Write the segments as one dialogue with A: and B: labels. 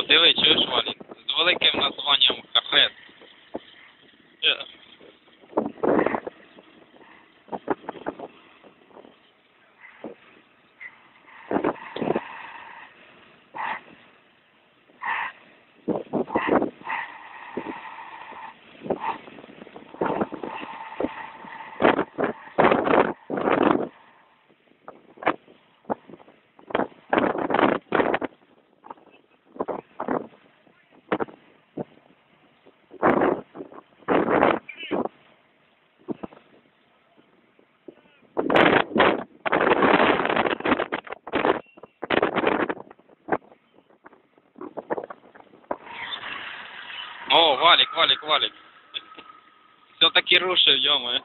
A: Диви, чуєш, Валік? З великим названням Харрет. О, Валик. Все-таки рушив, ё-моё.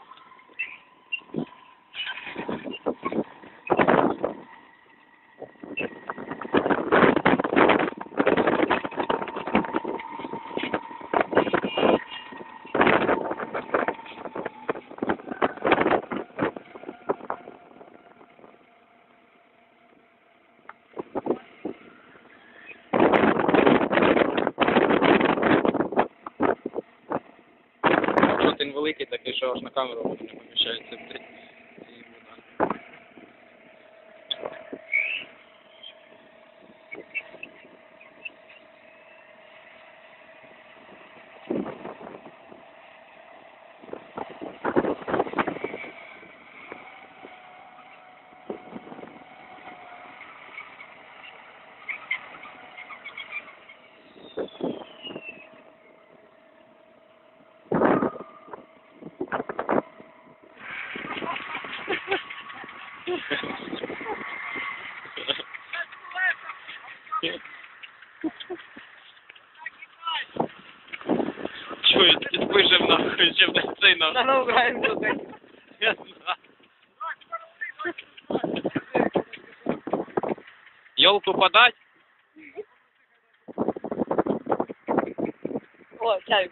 A: Він великий такий, що аж на камеру не поміщається. Чую, ти спишив нахуй, чим не цей нахуй.
B: Наругаем тут.
A: Я знаю. Ёлку подать?
B: О, чай.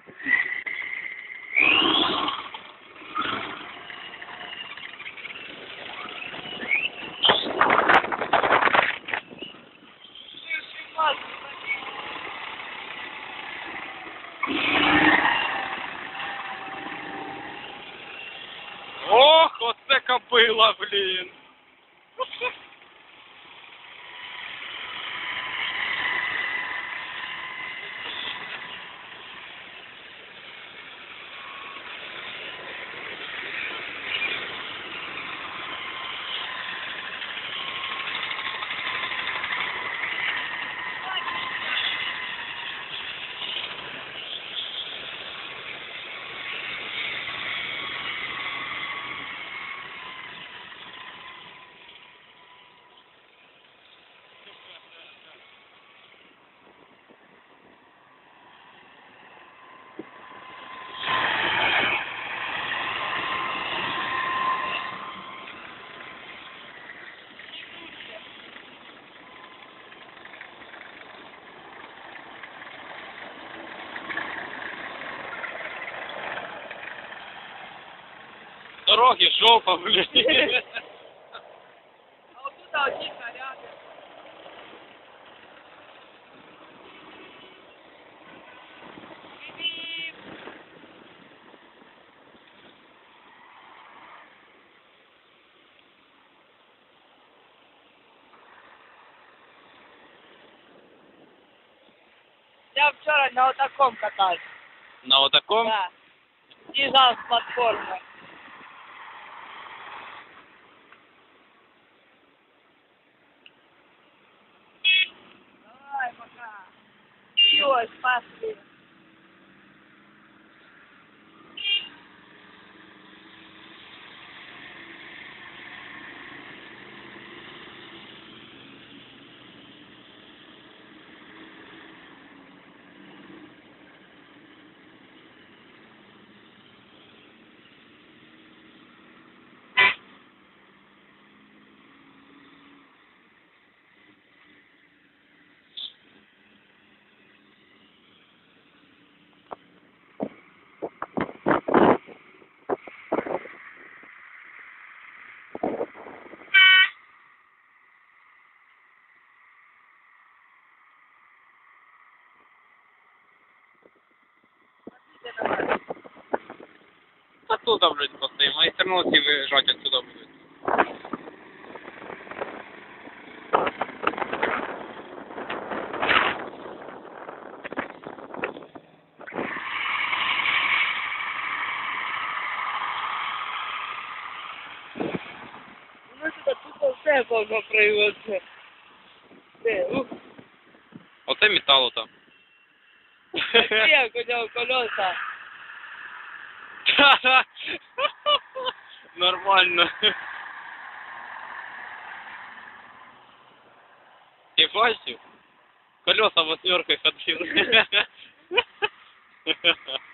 A: Ох, оце кобила, блін. Дороги, жопа, блін.
B: А вот тут один наряды. Я вчера на вот таком катался.
A: На отаком?
B: Да. Съезжал с платформы. Давай, пока. Все, спасли.
A: оттуда, блядь, постоим, а все равно всі виїжджати отсюда будуть.
B: Ну сюди тупо все можна привезти.
A: Оце металу там.
B: Як у нього колеса.
A: Нормально. Ти бачив? Колеса восьмеркой ходили.